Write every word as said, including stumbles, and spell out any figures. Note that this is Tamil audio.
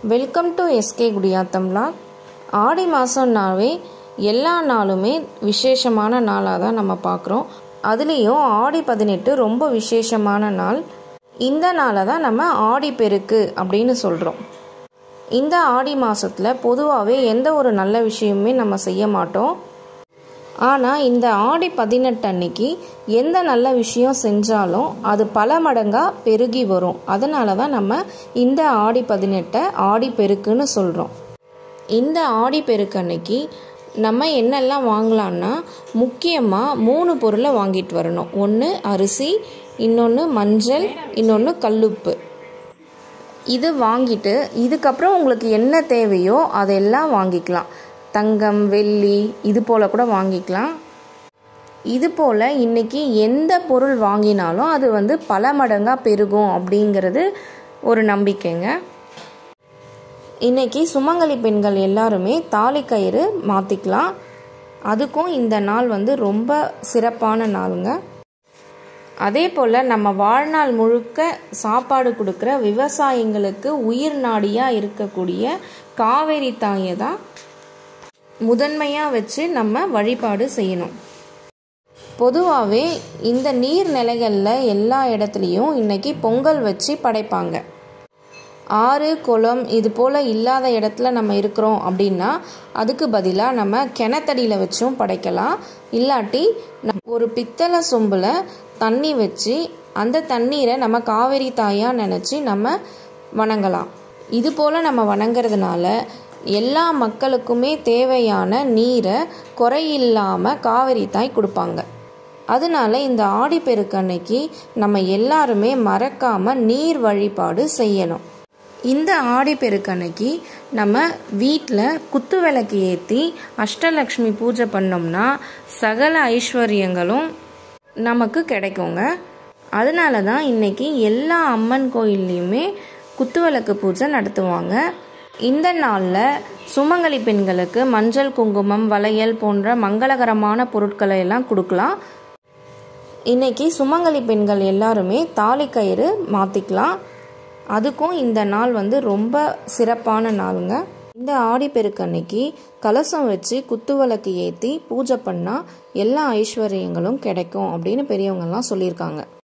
Welcome to SK Gudiyatham vlog. ஆடி மாதம்னாவே எல்லா நாளுமே விசேஷமான நாளாக தான் நம்ம பார்க்குறோம். அதுலேயும் ஆடி பதினெட்டு ரொம்ப விசேஷமான நாள். இந்த நாளை தான் நம்ம ஆடி பெருக்கு அப்படின்னு சொல்கிறோம். இந்த ஆடி மாதத்தில் பொதுவாகவே எந்த ஒரு நல்ல விஷயமுமே நம்ம செய்ய மாட்டோம். ஆனால் இந்த ஆடி பதினெட்டு அன்னைக்கு எந்த நல்ல விஷயம் செஞ்சாலும் அது பல மடங்காக பெருகி வரும். அதனால தான் நம்ம இந்த ஆடி பதினெட்டை ஆடி பெருக்குன்னு சொல்கிறோம். இந்த ஆடி பெருக்கு அன்னைக்கு நம்ம என்னெல்லாம் வாங்கலான்னா, முக்கியமாக மூணு பொருளை வாங்கிட்டு வரணும். ஒன்று அரிசி, இன்னொன்று மஞ்சள், இன்னொன்று கல்லுப்பு. இது வாங்கிட்டு இதுக்கப்புறம் உங்களுக்கு என்ன தேவையோ அதெல்லாம் வாங்கிக்கலாம். தங்கம், வெள்ளி இது போல் கூட வாங்கிக்கலாம். இது போல் இன்றைக்கி எந்த பொருள் வாங்கினாலும் அது வந்து பல மடங்காக பெருகும் அப்படிங்கிறது ஒரு நம்பிக்கைங்க. இன்றைக்கி சுமங்கலி பெண்கள் எல்லாருமே தாலி கயிறு மாற்றிக்கலாம். அதுக்கும் இந்த நாள் வந்து ரொம்ப சிறப்பான நாளுங்க. அதே போல் நம்ம வாழ்நாள் முழுக்க சாப்பாடு கொடுக்குற விவசாயிங்களுக்கு உயிர் நாடியாக இருக்கக்கூடிய காவேரி தாயை தான் முதன்மையாக வச்சு நம்ம வழிபாடு செய்யணும். பொதுவாகவே இந்த நீர்நிலைகளில் எல்லா இடத்துலையும் இன்றைக்கி பொங்கல் வச்சு படைப்பாங்க. ஆறு, குளம் இது போல் இல்லாத இடத்துல நம்ம இருக்கிறோம் அப்படின்னா அதுக்கு பதிலாக நம்ம கிணத்தடியில் வச்சும் படைக்கலாம். இல்லாட்டி ஒரு பித்தளை சொம்பில் தண்ணி வச்சு அந்த தண்ணீரை நம்ம காவேரி தாயாக நினச்சி நம்ம வணங்கலாம். இது போல் நம்ம வணங்குறதுனால எல்லா மக்களுக்குமே தேவையான நீரை குறையில்லாமல் காவேரி தாய் கொடுப்பாங்க. அதனால இந்த ஆடிப்பெருக்கு அன்னைக்கு நம்ம எல்லாருமே மறக்காமல் நீர் வழிபாடு செய்யணும். இந்த ஆடிப்பெருக்கு அன்னைக்கு நம்ம வீட்டில் குத்து விளக்கு ஏற்றி அஷ்டலக்ஷ்மி பூஜை பண்ணோம்னா சகல ஐஸ்வர்யங்களும் நமக்கு கிடைக்குங்க. அதனால தான் இன்றைக்கி எல்லா அம்மன் கோயில்லையுமே குத்து விளக்கு பூஜை நடத்துவாங்க. இந்த நாளில் சுமங்கலி பெண்களுக்கு மஞ்சள், குங்குமம், வளையல் போன்ற மங்களகரமான பொருட்களை எல்லாம் கொடுக்கலாம். இன்றைக்கி சுமங்கலி பெண்கள் எல்லாருமே தாலி கயிறு மாற்றிக்கலாம். அதுக்கும் இந்த நாள் வந்து ரொம்ப சிறப்பான நாளுங்க. இந்த ஆடிப்பெருக்கு அன்னைக்கு கலசம் வச்சு குத்து விளக்கு ஏற்றி பூஜை பண்ணால் எல்லா ஐஸ்வர்யங்களும் கிடைக்கும் அப்படின்னு பெரியவங்கெல்லாம் சொல்லியிருக்காங்க.